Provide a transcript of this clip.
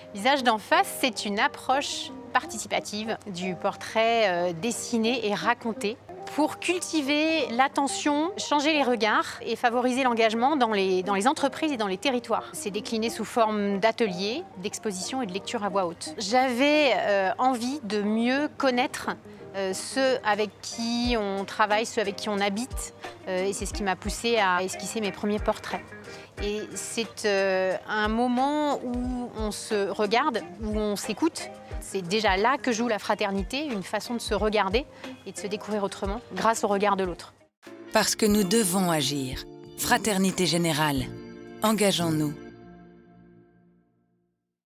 Visage d'en face, c'est une approche participative du portrait dessiné et raconté pour cultiver l'attention, changer les regards et favoriser l'engagement dans les entreprises et dans les territoires. C'est décliné sous forme d'ateliers, d'expositions et de lecture à voix haute. J'avais envie de mieux connaître ceux avec qui on travaille, ceux avec qui on habite, et c'est ce qui m'a poussée à esquisser mes premiers portraits. Et c'est un moment où on se regarde, où on s'écoute. C'est déjà là que joue la fraternité, une façon de se regarder et de se découvrir autrement grâce au regard de l'autre. Parce que nous devons agir. Fraternité Générale. Engageons-nous.